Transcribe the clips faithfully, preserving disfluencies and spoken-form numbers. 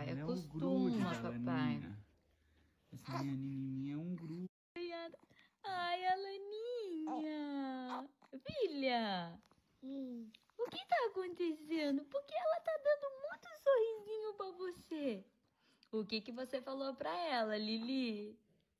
papai. Ela é o Acostuma, grude da papai. Laninha. Essa minha nininha é um grude. Ai, a Laninha. Filha, Hum. o que tá acontecendo? Por que ela tá dando muito sorrisinho pra você? O que que você falou pra ela, Lili?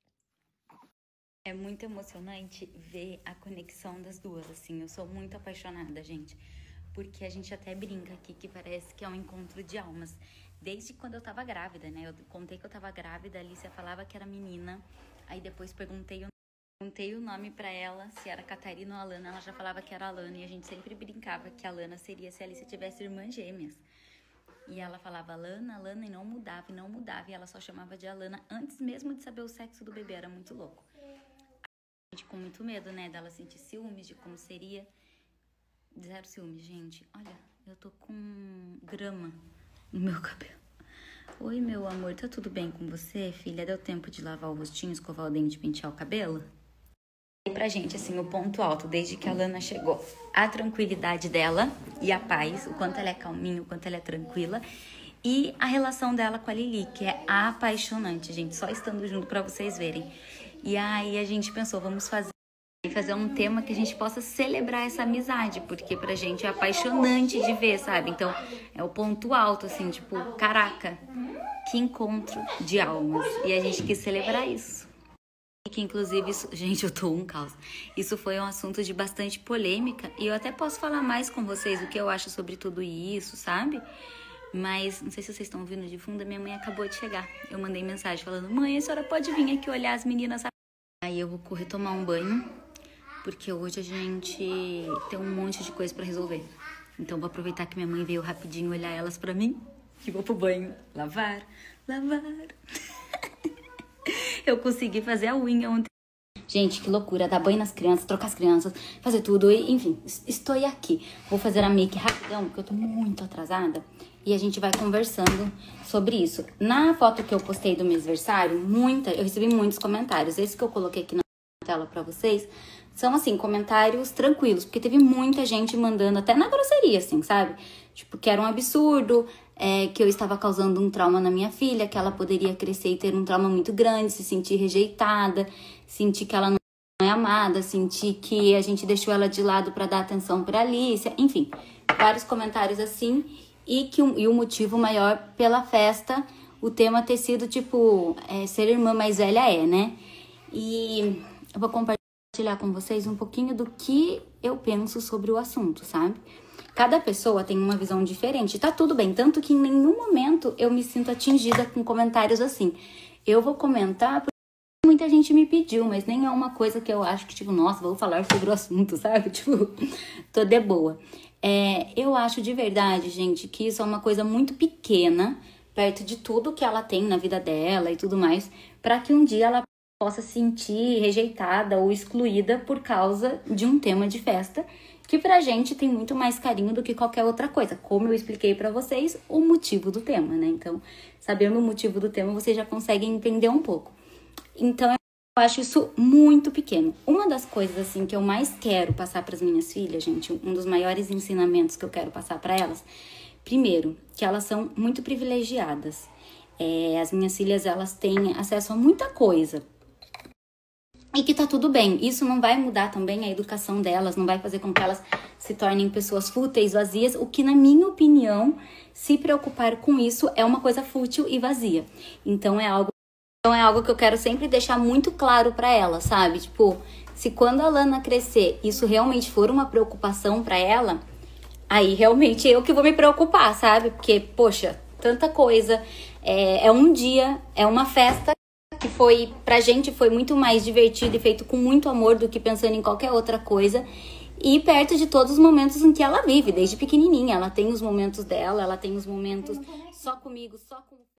É muito emocionante ver a conexão das duas, assim. Eu sou muito apaixonada, gente. Porque a gente até brinca aqui que parece que é um encontro de almas. Desde quando eu tava grávida, né? Eu contei que eu tava grávida, a Alicia falava que era menina. Aí depois perguntei o, perguntei o nome pra ela, se era Catarina ou Alana. Ela já falava que era Alana. E a gente sempre brincava que a Alana seria se a Alicia tivesse irmãs gêmeas. E ela falava Alana, Alana, e não mudava, e não mudava. E ela só chamava de Alana antes mesmo de saber o sexo do bebê. Era muito louco. A gente com muito medo, né? Dela sentir ciúmes de como seria. Zero ciúmes, gente. Olha, eu tô com grama no meu cabelo. Oi, meu amor, tá tudo bem com você, filha? Deu tempo de lavar o rostinho, escovar o dente e pentear o cabelo? E pra gente, assim, o ponto alto, desde que a Lana chegou, a tranquilidade dela e a paz, o quanto ela é calminha, o quanto ela é tranquila. E a relação dela com a Lili, que é apaixonante, gente. Só estando junto pra vocês verem. E aí a gente pensou, vamos fazer... fazer um tema que a gente possa celebrar essa amizade, porque pra gente é apaixonante de ver, sabe? Então, é o ponto alto, assim, tipo, caraca, que encontro de almas. E a gente quis celebrar isso. E que, inclusive, isso... gente, eu tô um caos. Isso foi um assunto de bastante polêmica, e eu até posso falar mais com vocês o que eu acho sobre tudo isso, sabe? Mas, não sei se vocês estão ouvindo de fundo, a minha mãe acabou de chegar. Eu mandei mensagem falando, mãe, a senhora pode vir aqui olhar as meninas. Aí eu vou correr tomar um banho, porque hoje a gente tem um monte de coisa pra resolver. Então vou aproveitar que minha mãe veio rapidinho olhar elas pra mim. E vou pro banho. Lavar, lavar. Eu consegui fazer a unha ontem. Gente, que loucura. Dar banho nas crianças, trocar as crianças, fazer tudo. E, enfim, estou aqui. Vou fazer a make rapidão, porque eu tô muito atrasada. E a gente vai conversando sobre isso. Na foto que eu postei do meu aniversário, muita, eu recebi muitos comentários. Esse que eu coloquei aqui na tela pra vocês... são, assim, comentários tranquilos, porque teve muita gente mandando, até na grosseria, assim, sabe? Tipo, que era um absurdo, é, que eu estava causando um trauma na minha filha, que ela poderia crescer e ter um trauma muito grande, se sentir rejeitada, sentir que ela não é amada, sentir que a gente deixou ela de lado para dar atenção pra Alicia, enfim, vários comentários assim, e, que, e o motivo maior pela festa, o tema ter sido, tipo, é, ser irmã mais velha é, né? E eu vou compartilhar compartilhar com vocês um pouquinho do que eu penso sobre o assunto, sabe? Cada pessoa tem uma visão diferente, tá tudo bem, tanto que em nenhum momento eu me sinto atingida com comentários assim. Eu vou comentar porque muita gente me pediu, mas nem é uma coisa que eu acho que, tipo, nossa, vou falar sobre o assunto, sabe? Tipo, tô de boa. É, eu acho de verdade, gente, que isso é uma coisa muito pequena, perto de tudo que ela tem na vida dela e tudo mais, pra que um dia ela possa se sentir rejeitada ou excluída por causa de um tema de festa que pra gente tem muito mais carinho do que qualquer outra coisa. Como eu expliquei pra vocês, o motivo do tema, né? Então, sabendo o motivo do tema, vocês já conseguem entender um pouco. Então, eu acho isso muito pequeno. Uma das coisas, assim, que eu mais quero passar pras minhas filhas, gente, um dos maiores ensinamentos que eu quero passar pra elas, primeiro, que elas são muito privilegiadas. É, as minhas filhas, elas têm acesso a muita coisa. E que tá tudo bem, isso não vai mudar também a educação delas, não vai fazer com que elas se tornem pessoas fúteis, vazias, o que na minha opinião, se preocupar com isso é uma coisa fútil e vazia. Então é algo, então é algo que eu quero sempre deixar muito claro pra ela, sabe? Tipo, se quando a Lana crescer, isso realmente for uma preocupação pra ela, aí realmente eu que vou me preocupar, sabe? Porque, poxa, tanta coisa, é, é um dia, é uma festa, que foi, pra gente, foi muito mais divertido e feito com muito amor do que pensando em qualquer outra coisa. E perto de todos os momentos em que ela vive, desde pequenininha. Ela tem os momentos dela, ela tem os momentos só comigo, só com...